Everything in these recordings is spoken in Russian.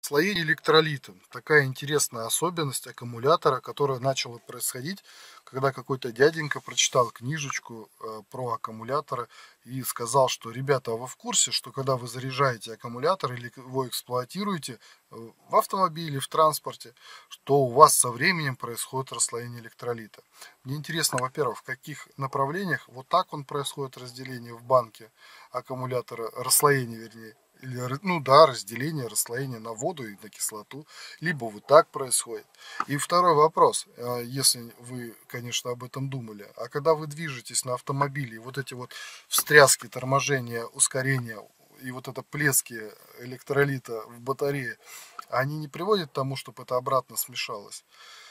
Расслоение электролита. Такая интересная особенность аккумулятора, которая начала происходить, когда какой-то дяденька прочитал книжечку про аккумуляторы и сказал, что ребята, а вы в курсе, что когда вы заряжаете аккумулятор или его эксплуатируете в автомобиле, в транспорте, что у вас со временем происходит расслоение электролита. Мне интересно, во-первых, в каких направлениях вот так он происходит разделение в банке аккумулятора, расслоение вернее, или, ну да, разделение, расслоение на воду и на кислоту, либо вот так происходит. И второй вопрос, если вы, конечно, об этом думали, а когда вы движетесь на автомобиле, вот эти вот встряски, торможения, ускорения и вот это плески электролита в батарее, они не приводят к тому, чтобы это обратно смешалось?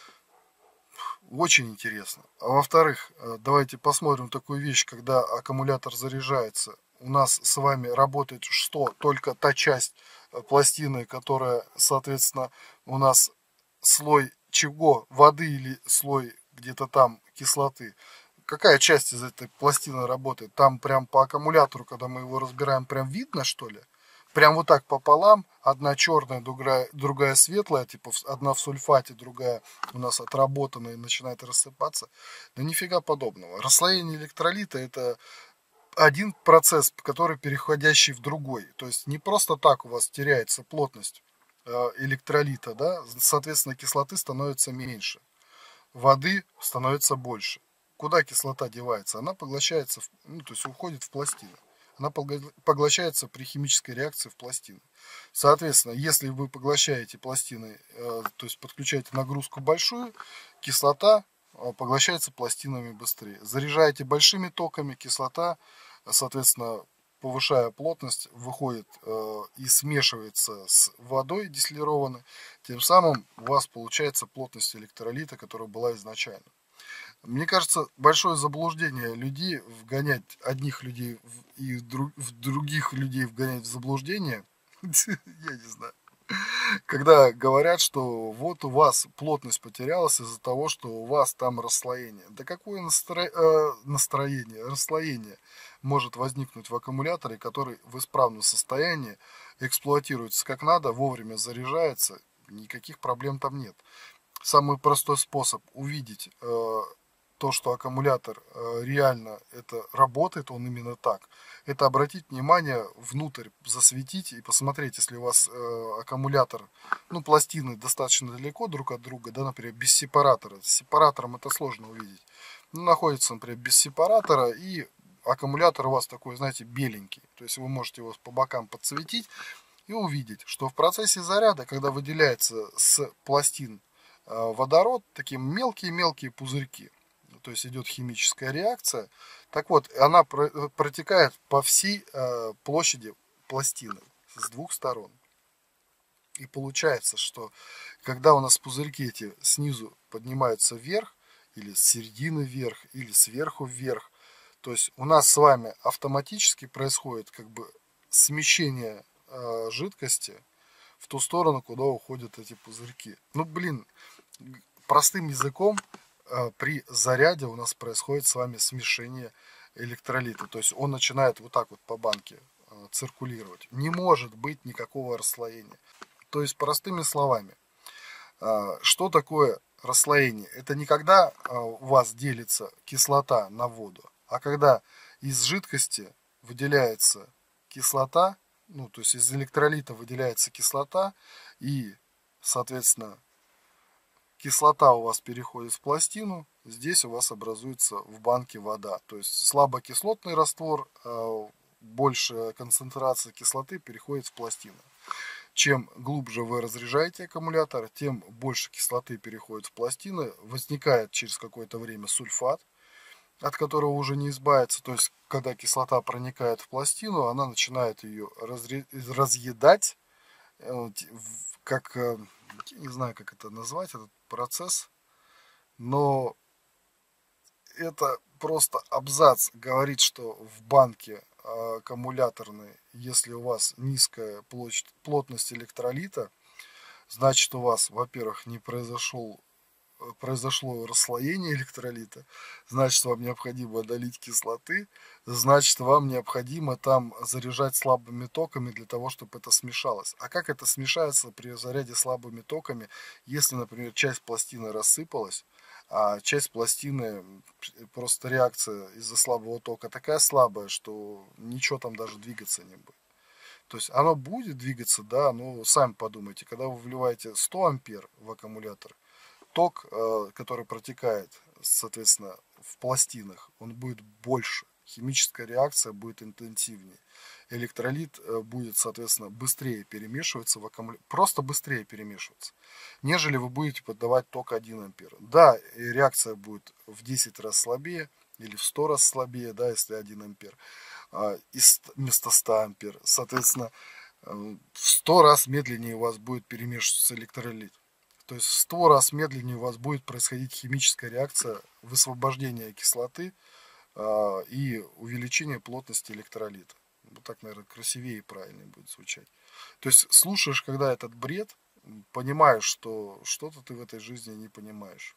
Очень интересно. А во-вторых, давайте посмотрим такую вещь, когда аккумулятор заряжается. У нас с вами работает что? Только та часть пластины, которая, соответственно, у нас слой чего? Воды или слой где-то там кислоты? Какая часть из этой пластины работает? Там прям по аккумулятору, когда мы его разбираем, прям видно, что ли? Прям вот так пополам, одна черная, другая светлая, типа одна в сульфате, другая у нас отработанная и начинает рассыпаться. Да нифига подобного. Расслоение электролита это один процесс, который переходящий в другой. То есть не просто так у вас теряется плотность электролита, да, соответственно кислоты становится меньше, воды становится больше. Куда кислота девается? Она поглощается, ну, то есть уходит в пластину. Она поглощается при химической реакции в пластины. Соответственно, если вы поглощаете пластины, то есть подключаете нагрузку большую, кислота поглощается пластинами быстрее. Заряжаете большими токами, кислота, соответственно, повышая плотность, выходит и смешивается с водой дистиллированной. Тем самым у вас получается плотность электролита, которая была изначально. Мне кажется, большое заблуждение людей вгонять одних людей и других людей вгонять в заблуждение. Я не знаю. Когда говорят, что вот у вас плотность потерялась из-за того, что у вас там расслоение. Да какое настроение, расслоение может возникнуть в аккумуляторе, который в исправном состоянии эксплуатируется как надо, вовремя заряжается, никаких проблем там нет. Самый простой способ увидеть то, что аккумулятор реально это работает, он именно так, это обратить внимание внутрь, засветить и посмотреть, если у вас аккумулятор, ну, пластины достаточно далеко друг от друга, да, например, без сепаратора. С сепаратором это сложно увидеть. Ну, находится, например, без сепаратора, и аккумулятор у вас такой, знаете, беленький. То есть вы можете его по бокам подсветить и увидеть, что в процессе заряда, когда выделяется с пластин водород, такие мелкие-мелкие пузырьки, то есть идет химическая реакция. Так вот, она протекает по всей площади пластины с двух сторон. И получается, что когда у нас пузырьки эти снизу поднимаются вверх, или с середины вверх, или сверху вверх, то есть у нас с вами автоматически происходит как бы смещение жидкости в ту сторону, куда уходят эти пузырьки. Ну, блин, простым языком, при заряде у нас происходит с вами смешение электролита. То есть он начинает вот так вот по банке циркулировать. Не может быть никакого расслоения. То есть простыми словами, что такое расслоение? Это не когда у вас делится кислота на воду, а когда из жидкости выделяется кислота, ну то есть из электролита выделяется кислота и, соответственно, кислота у вас переходит в пластину, здесь у вас образуется в банке вода. То есть слабокислотный раствор, большая концентрация кислоты переходит в пластину. Чем глубже вы разряжаете аккумулятор, тем больше кислоты переходит в пластины. Возникает через какое-то время сульфат, от которого уже не избавиться. То есть, когда кислота проникает в пластину, она начинает ее разъедать, как, я не знаю, как это назвать, этот процесс, но это просто абзац говорит, что в банке аккумуляторной, если у вас низкая плотность электролита, значит у вас, во-первых, не произошел произошло расслоение электролита, значит, вам необходимо долить кислоты, значит, вам необходимо там заряжать слабыми токами для того, чтобы это смешалось. А как это смешается при заряде слабыми токами, если, например, часть пластины рассыпалась, а часть пластины, просто реакция из-за слабого тока такая слабая, что ничего там даже двигаться не будет. То есть оно будет двигаться, да, но сами подумайте, когда вы вливаете 100 ампер в аккумулятор, ток, который протекает, соответственно, в пластинах, он будет больше. Химическая реакция будет интенсивнее. Электролит будет, соответственно, быстрее перемешиваться в аккумулятор. Просто быстрее перемешиваться. Нежели вы будете поддавать ток 1 ампер. Да, реакция будет в 10 раз слабее или в 100 раз слабее, да, если 1 ампер. Вместо 100 ампер. Соответственно, в 100 раз медленнее у вас будет перемешиваться электролит. То есть в 100 раз медленнее у вас будет происходить химическая реакция высвобождения кислоты и увеличения плотности электролита. Вот так, наверное, красивее и правильнее будет звучать. То есть слушаешь, когда этот бред, понимаешь, что что-то ты в этой жизни не понимаешь.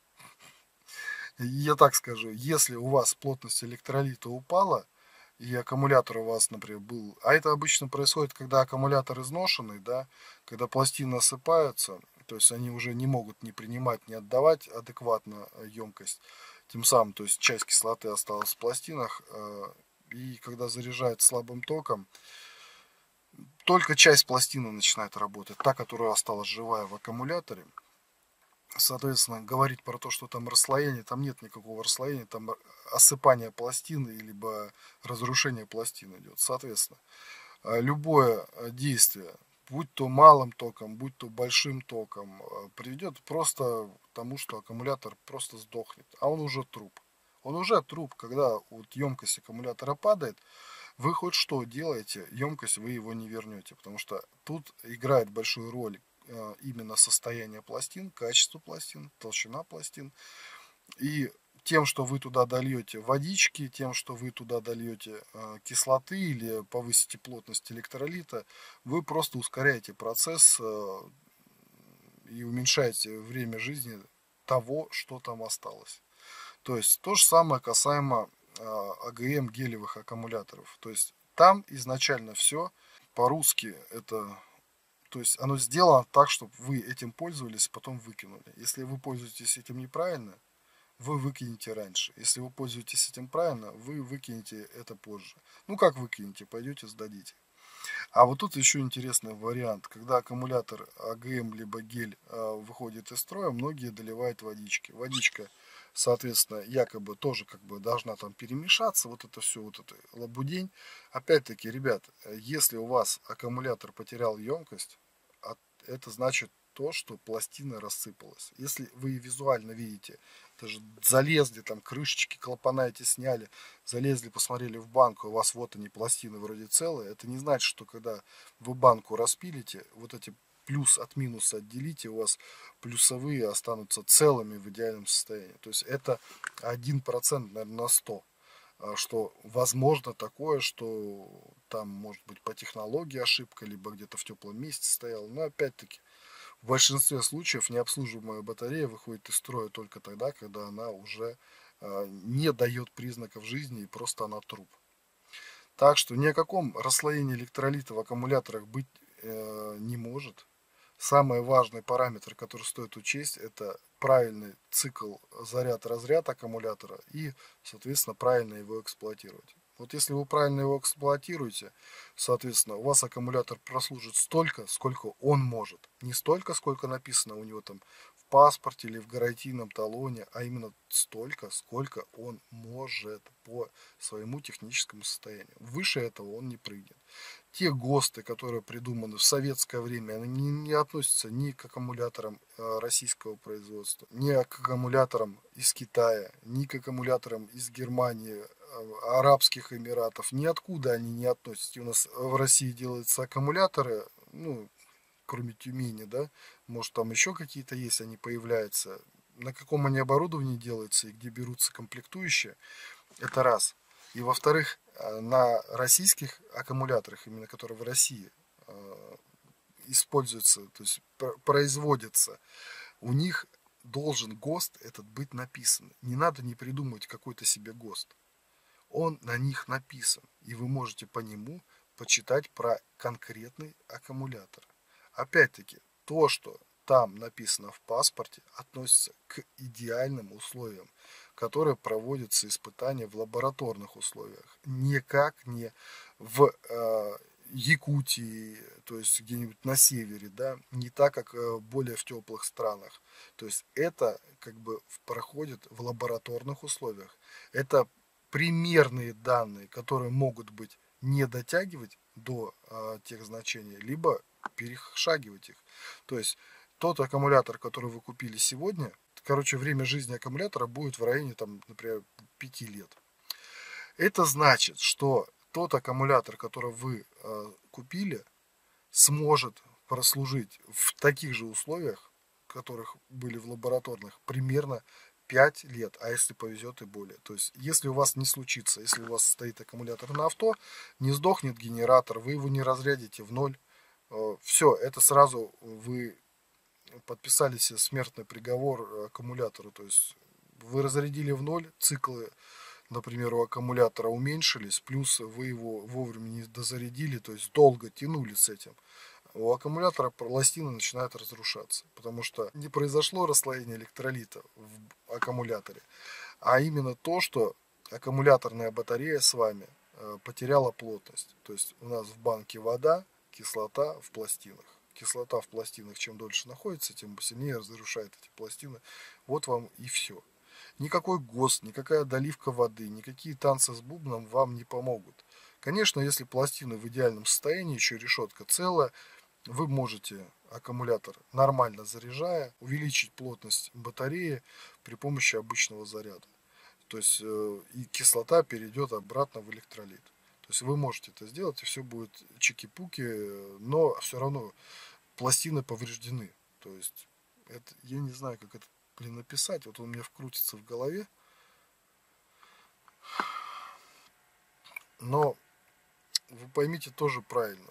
Я так скажу, если у вас плотность электролита упала, и аккумулятор у вас, например, был... А это обычно происходит, когда аккумулятор изношенный, да, когда пластины осыпаются, то есть они уже не могут ни принимать, ни отдавать адекватно емкость. Тем самым, то есть часть кислоты осталась в пластинах, и когда заряжают слабым током, только часть пластины начинает работать, та, которая осталась живая в аккумуляторе. Соответственно, говорить про то, что там расслоение, там нет никакого расслоения, там осыпание пластины, либо разрушение пластины идет. Соответственно, любое действие, будь то малым током, будь то большим током, приведет просто к тому, что аккумулятор просто сдохнет. А он уже труп. Он уже труп, когда вот емкость аккумулятора падает, вы хоть что делаете, емкость вы его не вернете, потому что тут играет большую роль именно состояние пластин, качество пластин, толщина пластин. И тем, что вы туда дольете водички, тем, что вы туда дольете кислоты или повысите плотность электролита, вы просто ускоряете процесс и уменьшаете время жизни того, что там осталось. То есть то же самое касаемо АГМ гелевых аккумуляторов. То есть там изначально все по-русски это... То есть оно сделано так, чтобы вы этим пользовались, потом выкинули. Если вы пользуетесь этим неправильно, вы выкинете раньше. Если вы пользуетесь этим правильно, вы выкинете это позже. Ну как выкинете? Пойдете сдадите. А вот тут еще интересный вариант. Когда аккумулятор АГМ либо гель выходит из строя, многие доливают водички. Водичка, соответственно, якобы тоже как бы должна там перемешаться. Вот это все, вот это лабудень. Опять-таки, ребят, если у вас аккумулятор потерял емкость, это значит то, что пластина рассыпалась. Если вы визуально видите, даже залезли, там крышечки, клапана эти сняли, залезли, посмотрели в банку, у вас вот они, пластины вроде целые, это не значит, что когда вы банку распилите, вот эти плюс от минуса отделите, у вас плюсовые останутся целыми в идеальном состоянии. То есть это 1%, наверное, на 100, что возможно такое, что там может быть по технологии ошибка, либо где-то в теплом месте стоял. Но опять-таки в большинстве случаев необслуживаемая батарея выходит из строя только тогда, когда она уже не дает признаков жизни и просто она труп. Так что ни о каком расслоении электролита в аккумуляторах быть не может. Самый важный параметр, который стоит учесть, это правильный цикл заряд-разряд аккумулятора и, соответственно, правильно его эксплуатировать. Вот если вы правильно его эксплуатируете, соответственно, у вас аккумулятор прослужит столько, сколько он может. Не столько, сколько написано у него там в паспорте или в гарантийном талоне, а именно столько, сколько он может по своему техническому состоянию. Выше этого он не прыгнет. Те ГОСТы, которые придуманы в советское время, они не относятся ни к аккумуляторам российского производства, ни к аккумуляторам из Китая, ни к аккумуляторам из Германии, Арабских Эмиратов. Ниоткуда они не относятся. У нас в России делаются аккумуляторы, ну, кроме Тюмени, да, может там еще какие-то есть, они появляются. На каком они оборудовании делаются и где берутся комплектующие, это раз. И во-вторых, на российских аккумуляторах, именно которые в России используются, то есть производятся, у них должен ГОСТ этот быть написан. Не надо не придумывать какой-то себе ГОСТ. Он на них написан, и вы можете по нему почитать про конкретный аккумулятор. Опять-таки, то, что там написано в паспорте, относится к идеальным условиям, которые проводятся испытания в лабораторных условиях. Никак не в Якутии, то есть где-нибудь на севере, да, не так, как более в теплых странах. То есть это как бы проходит в лабораторных условиях. Это примерные данные, которые могут быть не дотягивать до тех значений, либо перешагивать их. То есть тот аккумулятор, который вы купили сегодня, короче, время жизни аккумулятора будет в районе, там, например, 5 лет. Это значит, что тот аккумулятор, который вы купили, сможет прослужить в таких же условиях, которых были в лабораторных, примерно 5 лет, а если повезет и более. То есть, если у вас не случится, если у вас стоит аккумулятор на авто, не сдохнет генератор, вы его не разрядите в ноль, все, это сразу вы подписали себе смертный приговор аккумулятору. То есть, вы разрядили в ноль, циклы, например, у аккумулятора уменьшились, плюс вы его вовремя не дозарядили, то есть долго тянули с этим. У аккумулятора пластины начинают разрушаться, потому что не произошло расслоение электролита в аккумуляторе, а именно то, что аккумуляторная батарея с вами потеряла плотность. То есть у нас в банке вода, кислота в пластинах. Кислота в пластинах чем дольше находится, тем сильнее разрушает эти пластины. Вот вам и все. Никакой ГОСТ, никакая доливка воды, никакие танцы с бубном вам не помогут. Конечно, если пластины в идеальном состоянии, еще решетка целая, вы можете аккумулятор, нормально заряжая, увеличить плотность батареи при помощи обычного заряда. То есть и кислота перейдет обратно в электролит. То есть вы можете это сделать, и все будет чики-пуки, но все равно пластины повреждены. То есть это, я не знаю, как это написать. Вот он у меня вкрутится в голове. Но вы поймите тоже правильно.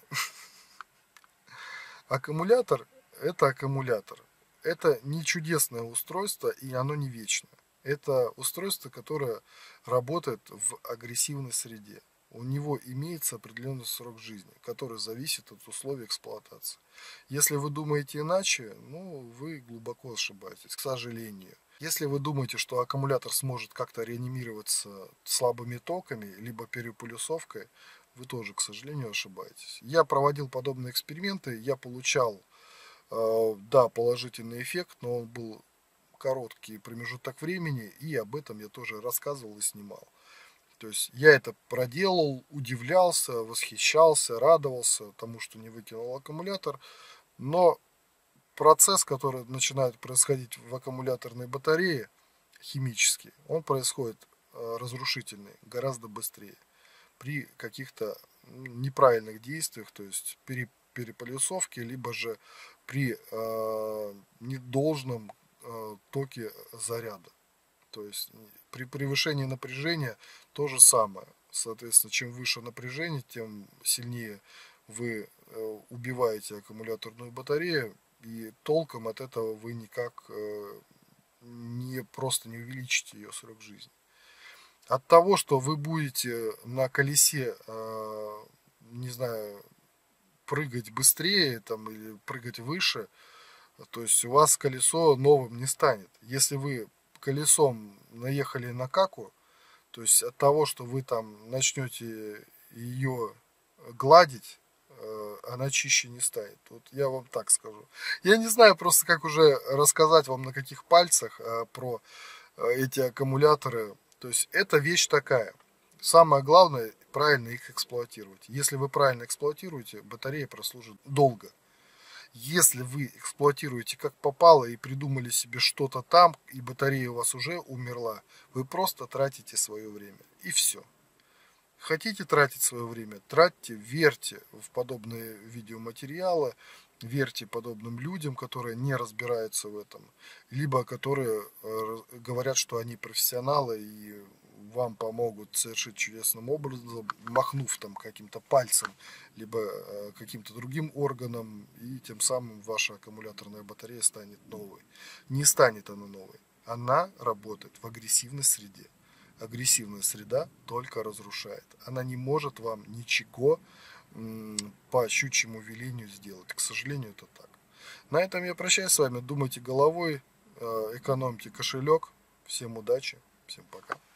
Аккумулятор – это аккумулятор. Это не чудесное устройство, и оно не вечное. Это устройство, которое работает в агрессивной среде. У него имеется определенный срок жизни, который зависит от условий эксплуатации. Если вы думаете иначе, ну, вы глубоко ошибаетесь, к сожалению. Если вы думаете, что аккумулятор сможет как-то реанимироваться слабыми токами, либо переполюсовкой, вы тоже, к сожалению, ошибаетесь. Я проводил подобные эксперименты, я получал, да, положительный эффект, но он был короткий промежуток времени, и об этом я тоже рассказывал и снимал. То есть я это проделал, удивлялся, восхищался, радовался тому, что не выкинул аккумулятор, но процесс, который начинает происходить в аккумуляторной батарее, химический, он происходит разрушительный, гораздо быстрее при каких-то неправильных действиях, то есть переполюсовке, либо же при недолжном токе заряда. То есть при превышении напряжения то же самое. Соответственно, чем выше напряжение, тем сильнее вы убиваете аккумуляторную батарею, и толком от этого вы никак просто не увеличите ее срок жизни. От того, что вы будете на колесе, не знаю, прыгать быстрее там, или прыгать выше, то есть у вас колесо новым не станет. Если вы колесом наехали на каку, то есть от того, что вы там начнете ее гладить, она чище не станет. Вот я вам так скажу. Я не знаю просто, как уже рассказать вам на каких пальцах про эти аккумуляторы. То есть это вещь такая. Самое главное, правильно их эксплуатировать. Если вы правильно эксплуатируете, батарея прослужит долго. Если вы эксплуатируете как попало и придумали себе что-то там, и батарея у вас уже умерла, вы просто тратите свое время. И все. Хотите тратить свое время, тратьте, верьте в подобные видеоматериалы, верьте подобным людям, которые не разбираются в этом, либо которые говорят, что они профессионалы и вам помогут совершить чудесным образом, махнув там каким-то пальцем, либо каким-то другим органом, и тем самым ваша аккумуляторная батарея станет новой. Не станет она новой. Она работает в агрессивной среде. Агрессивная среда только разрушает. Она не может вам ничего по щучьему велению сделать. К сожалению, это так. На этом я прощаюсь с вами. Думайте головой, экономьте кошелек. Всем удачи, всем пока.